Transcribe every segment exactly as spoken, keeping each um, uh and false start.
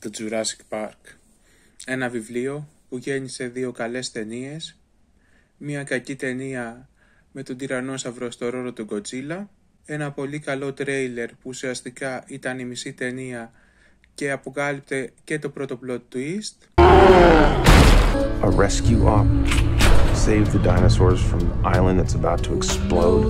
το Jurassic Park. Ένα βιβλίο που γέννησε δύο καλές ταινίες, μια κακή ταινία με τον τυραννόσαυρο στο ρόλο του Godzilla, ένα πολύ καλό τρέιλερ που ουσιαστικά ήταν η μισή ταινία και αποκάλυπτε και το πρώτο plot twist. A rescue op save the dinosaurs from an island that's about to explode.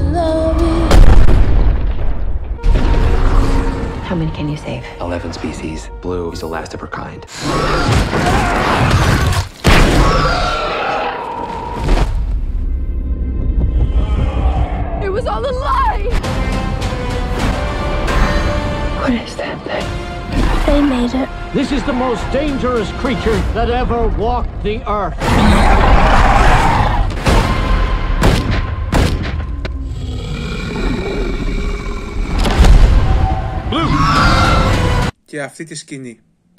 How many can you save? Eleven species. Blue is the last of her kind. It was all a lie! What is that thing? They made it. This is the most dangerous creature that ever walked the earth. Blue. Και αυτή τη σκηνή.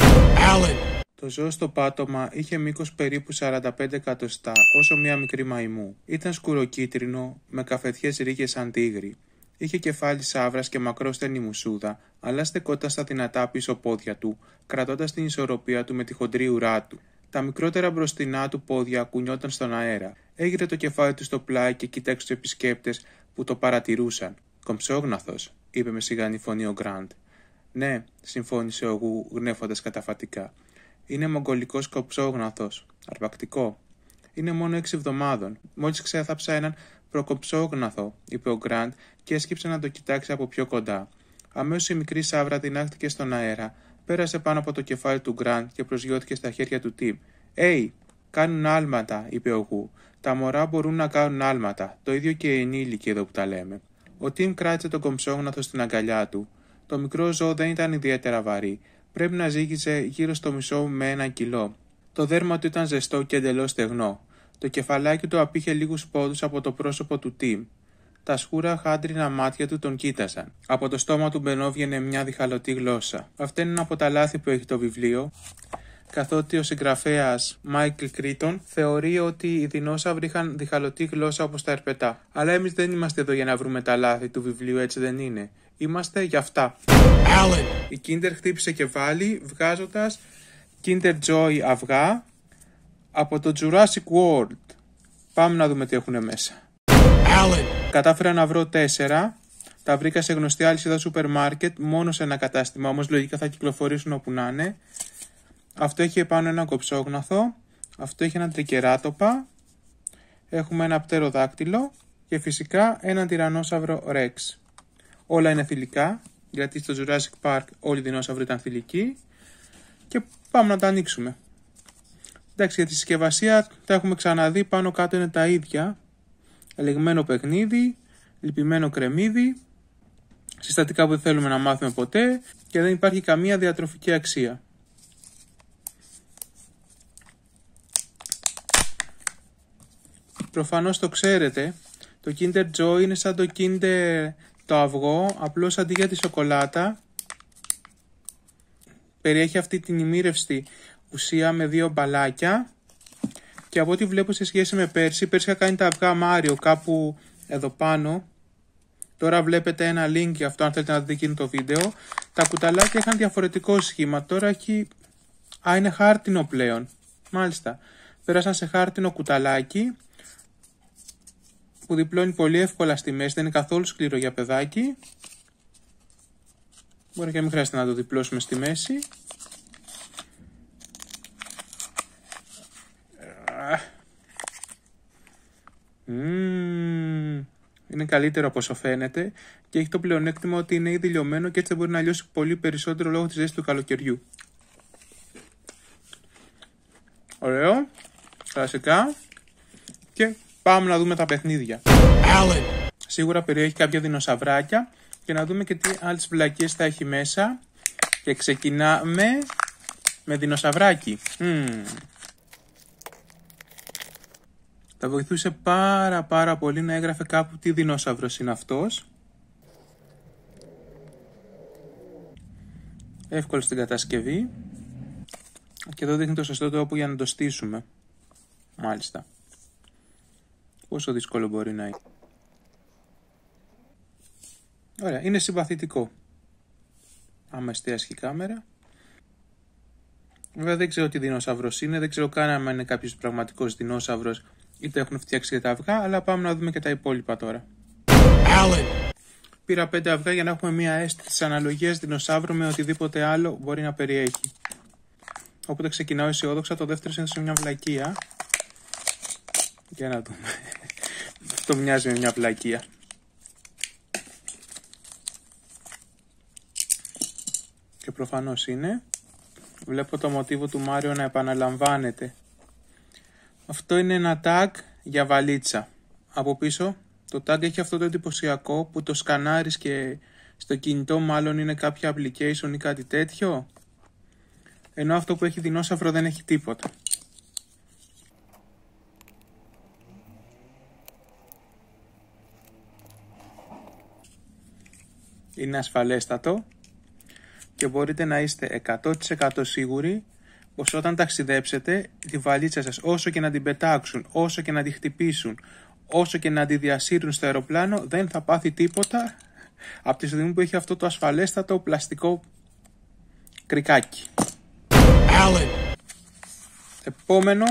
Alan. Το ζώο στο πάτωμα είχε μήκος περίπου σαράντα πέντε εκατοστά, όσο μια μικρή μαϊμού. Ήταν σκουροκίτρινο, με καφετιές ρίγες σαν τίγρη. Είχε κεφάλι σαύρας και μακρόστενη μουσούδα, αλλά στεκόταν στα δυνατά πίσω πόδια του, κρατώντας την ισορροπία του με τη χοντρή ουρά του. Τα μικρότερα μπροστινά του πόδια κουνιόταν στον αέρα. Έγειρε το κεφάλι του στο πλάι και κοίταξε τους επισκέπτες που το παρατηρούσαν. «Κομψόγναθος», είπε με σιγανή φωνή ο Γκραντ. «Ναι», συμφώνησε ο Γου, γνέφοντας καταφατικά. «Είναι μογγολικός κομψόγναθος. Αρπακτικό. Είναι μόνο έξι εβδομάδων. Μόλις ξέθαψα έναν προκομψόγναθο», είπε ο Γκραντ και έσκυψε να το κοιτάξει από πιο κοντά. Αμέσως η μικρή σαύρα τεινάχτηκε στον αέρα, πέρασε πάνω από το κεφάλι του Γκραντ και προσγειώθηκε στα χέρια του Τιμ. «Έι, κάνουν άλματα», είπε ο Γου. «Τα μωρά μπορούν να κάνουν άλματα. Το ίδιο και οι ενήλικοι εδώ που τα λέμε». Ο Τιμ κράτησε τον κομψόγναθο στην αγκαλιά του. Το μικρό ζώο δεν ήταν ιδιαίτερα βαρύ. Πρέπει να ζύγιζε γύρω στο μισό με ένα κιλό. Το δέρμα του ήταν ζεστό και εντελώς στεγνό. Το κεφαλάκι του απήχε λίγους πόδους από το πρόσωπο του Τιμ. Τα σκούρα χάντρινα μάτια του τον κοίταζαν. Από το στόμα του μπαινόβγαινε μια διχαλωτή γλώσσα. Αυτό είναι ένα από τα λάθη που έχει το βιβλίο, καθότι ο συγγραφέας Μάικλ Κρίτον θεωρεί ότι οι δεινόσαυροι είχαν διχαλωτή γλώσσα όπως τα ερπετά. Αλλά εμείς δεν είμαστε εδώ για να βρούμε τα λάθη του βιβλίου, έτσι δεν είναι. Είμαστε για αυτά. Alan. Η Kinder χτύπησε κεφάλι βγάζοντας Kinder Joy αυγά από το Jurassic World. Πάμε να δούμε τι έχουν μέσα. Alan. Κατάφερα να βρω τέσσερα. Τα βρήκα σε γνωστή αλυσίδα σούπερ μάρκετ, μόνο σε ένα κατάστημα, όμως λογικά θα κυκλοφορήσουν όπου να είναι. Αυτό έχει επάνω ένα κοψόγναθο. Αυτό έχει ένα τρικεράτοπα. Έχουμε ένα πτεροδάκτυλο. Και φυσικά έναν τυραννόσαυρο Rex. Όλα είναι θηλυκά, γιατί στο Jurassic Park όλοι οι δεινόσαυροι ήταν θηλυκοί. Και πάμε να τα ανοίξουμε. Εντάξει, για τη συσκευασία τα έχουμε ξαναδεί, πάνω κάτω είναι τα ίδια. Ελεγμένο παιχνίδι, λυπημένο κρεμμύδι, συστατικά που δεν θέλουμε να μάθουμε ποτέ και δεν υπάρχει καμία διατροφική αξία. Προφανώς το ξέρετε, το Kinder Joy είναι σαν το Kinder το αυγό, απλώς αντί για τη σοκολάτα περιέχει αυτή την ημίρευστη ουσία με δύο μπαλάκια. Και από ό,τι βλέπω σε σχέση με πέρσι, πέρσι είχα κάνει τα αυγά Μάριο κάπου εδώ πάνω. Τώρα βλέπετε ένα link για αυτό αν θέλετε να δείτε εκείνο το βίντεο. Τα κουταλάκια είχαν διαφορετικό σχήμα. Τώρα έχει... Α, είναι χάρτινο πλέον. Μάλιστα. Πέρασαν σε χάρτινο κουταλάκι που διπλώνει πολύ εύκολα στη μέση. Δεν είναι καθόλου σκληρό για παιδάκι. Μπορεί και να μην χρειάζεται να το διπλώσουμε στη μέση. Mm, είναι καλύτερο από όσο φαίνεται και έχει το πλεονέκτημα ότι είναι ήδη λιωμένο και έτσι δεν μπορεί να λιώσει πολύ περισσότερο λόγω της ζέστης του καλοκαιριού. Ωραίο, κλασικά. Και πάμε να δούμε τα παιχνίδια. Alan. Σίγουρα περιέχει κάποια δεινοσαυράκια και να δούμε και τι άλλες βλακίες θα έχει μέσα. Και ξεκινάμε με δεινοσαυράκι. Mm. Θα βοηθούσε πάρα πάρα πολύ να έγραφε κάπου τι δεινόσαυρος είναι αυτός. Εύκολο στην κατασκευή. Και εδώ δείχνει το σωστό τρόπο για να το στήσουμε. Μάλιστα. Πόσο δύσκολο μπορεί να είναι. Ωραία, είναι συμπαθητικό. Άμα εστιάσει η κάμερα. Βέβαια δεν ξέρω τι δεινόσαυρος είναι, δεν ξέρω καν αν είναι κάποιος πραγματικός δεινόσαυρος ή το έχουν φτιάξει για τα αυγά, αλλά πάμε να δούμε και τα υπόλοιπα τώρα. Alan. Πήρα πέντε αυγά για να έχουμε μία αίσθηση της αναλογίας δεινοσαύρου με οτιδήποτε άλλο μπορεί να περιέχει. Οπότε ξεκινάω αισιόδοξα, το δεύτερο είναι σε μια βλακεία. Για να δούμε. Αυτό μοιάζει με μια βλακεία. Και προφανώς είναι. Βλέπω το μοτίβο του Μάριο να επαναλαμβάνεται. Αυτό είναι ένα tag για βαλίτσα. Από πίσω το tag έχει αυτό το εντυπωσιακό που το σκανάρεις και στο κινητό μάλλον είναι κάποια application ή κάτι τέτοιο. Ενώ αυτό που έχει δεινόσαυρο δεν έχει τίποτα. Είναι ασφαλέστατο και μπορείτε να είστε εκατό τοις εκατό σίγουροι πως όταν ταξιδέψετε τη βαλίτσα σας, όσο και να την πετάξουν, όσο και να τη χτυπήσουν, όσο και να τη διασύρουν στο αεροπλάνο, δεν θα πάθει τίποτα από τη στιγμή που έχει αυτό το ασφαλέστατο πλαστικό κρικάκι. Alan. Επόμενο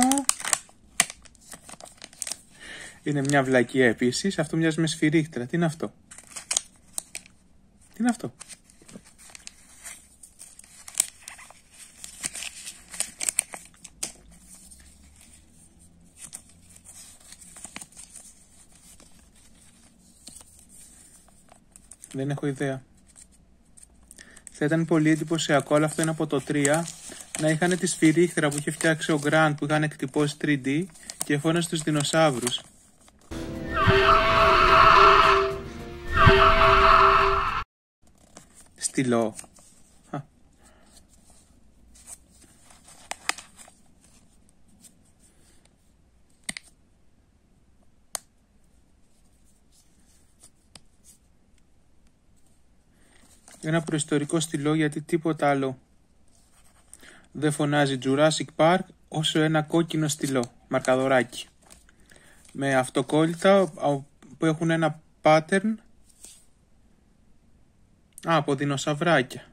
είναι μια βλακεία επίσης. Αυτό μοιάζει με σφυρίχτρα. Τι είναι αυτό? Τι είναι αυτό? Δεν έχω ιδέα. Θα ήταν πολύ εντυπωσιακό, αλλά αυτό είναι από το τρία, να είχαν τη σφυρίχτρα που είχε φτιάξει ο Γκραντ που είχαν εκτυπώσει θρι ντι και φώνασε τους δεινοσαύρους. Στυλό. Ένα προϊστορικό στυλό, γιατί τίποτα άλλο δεν φωνάζει Jurassic Park όσο ένα κόκκινο στυλό, μαρκαδοράκι. Με αυτοκόλλητα που έχουν ένα pattern α, από δεινοσαυράκια.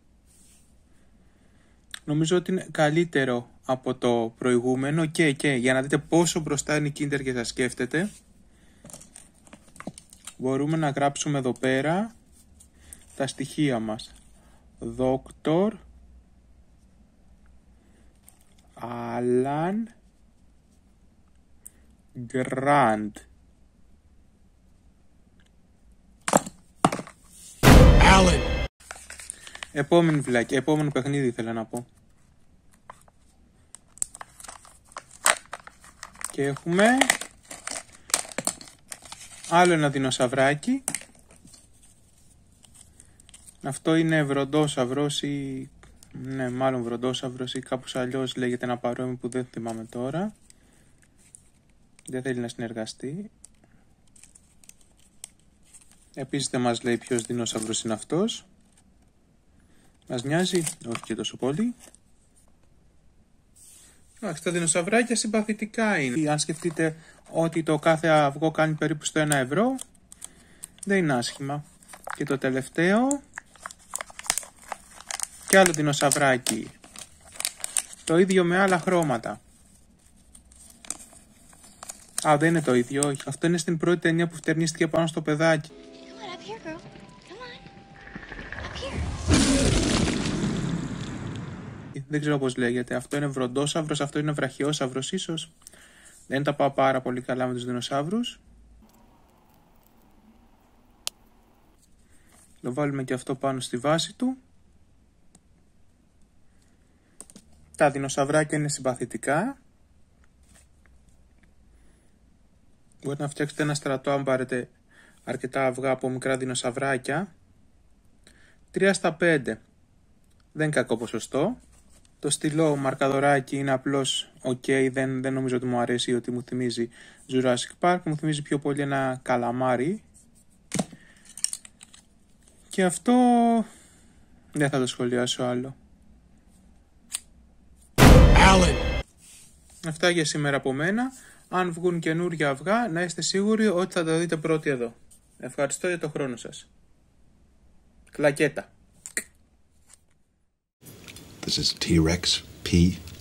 Νομίζω ότι είναι καλύτερο από το προηγούμενο και, και για να δείτε πόσο μπροστά είναι η Kinder και θα σκέφτεται. Μπορούμε να γράψουμε εδώ πέρα τα στοιχεία μας. Δόκτωρ Άλαν Γκραντ. Alan. Επόμενη βλάκη, επόμενο παιχνίδι ήθελα να πω. Και έχουμε άλλο ένα δεινοσαυράκι. Αυτό είναι βροντόσαυρος ή... ναι, μάλλον βροντόσαυρος ή κάπως αλλιώς λέγεται ένα παρόμοιο που δεν θυμάμαι τώρα. Δεν θέλει να συνεργαστεί. Επίσης δεν μας λέει ποιος δεινόσαυρος είναι αυτός. Μας νοιάζει, όχι και τόσο πολύ. Εντάξει, τα δεινοσαυράκια συμπαθητικά είναι. Αν σκεφτείτε ότι το κάθε αυγό κάνει περίπου στο ένα ευρώ, δεν είναι άσχημα. Και το τελευταίο, και άλλο δεινοσαυράκι. Το ίδιο με άλλα χρώματα. Α, δεν είναι το ίδιο, όχι. Αυτό είναι στην πρώτη ταινία που φτερνίστηκε πάνω στο παιδάκι. Δεν ξέρω πώς λέγεται. Αυτό είναι βροντόσαυρος, αυτό είναι βραχιόσαυρος ίσως. Δεν τα πάω πάρα πολύ καλά με τους δεινοσαύρους. Το βάλουμε και αυτό πάνω στη βάση του. Τα δεινοσαυράκια είναι συμπαθητικά. Μπορείτε να φτιάξετε ένα στρατό αν πάρετε αρκετά αυγά από μικρά δεινοσαυράκια. τρία στα πέντε. Δεν είναι κακό ποσοστό. Το στυλό μαρκαδοράκι είναι απλώς ok, δεν, δεν νομίζω ότι μου αρέσει ή ότι μου θυμίζει Jurassic Park. Μου θυμίζει πιο πολύ ένα καλαμάρι. Και αυτό δεν θα το σχολιάσω άλλο. Alan. Αυτά για σήμερα από μένα. Αν βγουν καινούργια αυγά, να είστε σίγουροι ότι θα τα δείτε πρώτοι εδώ. Ευχαριστώ για το χρόνο σας. Κλακέτα. This is T-Rex P Pete.